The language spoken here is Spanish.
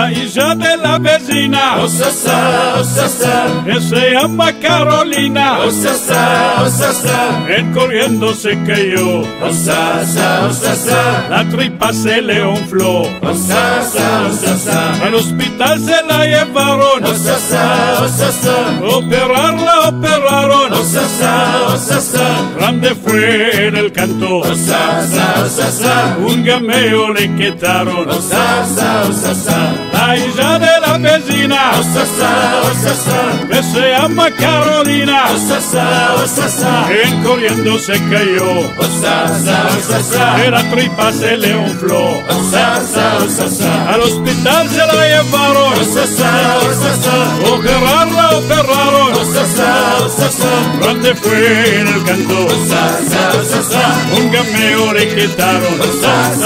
la hija de la vecina, que se llama Carolina, en corriendo se cayó, la tripa se le infló, al hospital se la llevaron, operarla operaron, grande fue en el canto, un gameo le quitaron, la hija de la vecina, que se llama Carolina, en corriendo se cayó, la tripa se le infló, al hospital se la llevaron, operaron, grande fue en el canto, un gameo le quitaron,